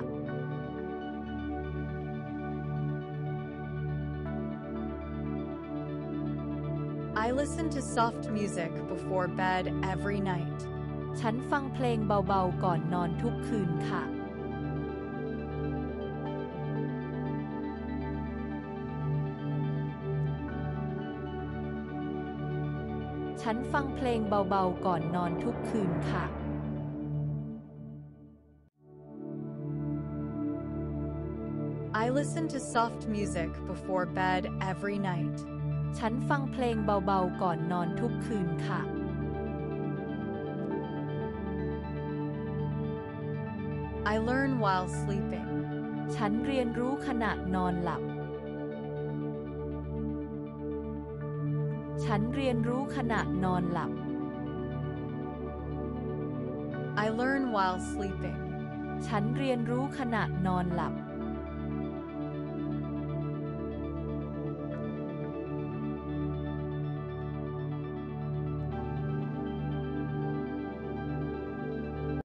I listen to soft music before bed every night. ฉันฟังเพลงเบาๆก่อนนอนทุกคืนค่ะ ฉันฟังเพลงเบาๆก่อนนอนทุกคืนค่ะ I listen to soft music before bed every night. ฉันฟังเพลงเบาๆก่อนนอนทุกคืนค่ะ I learn while sleeping. ฉันเรียนรู้ขณะนอนหลับ ฉันเรียนรู้ขณะนอนหลับ I learn while sleeping. ฉันเรียนรู้ขณะนอนหลับ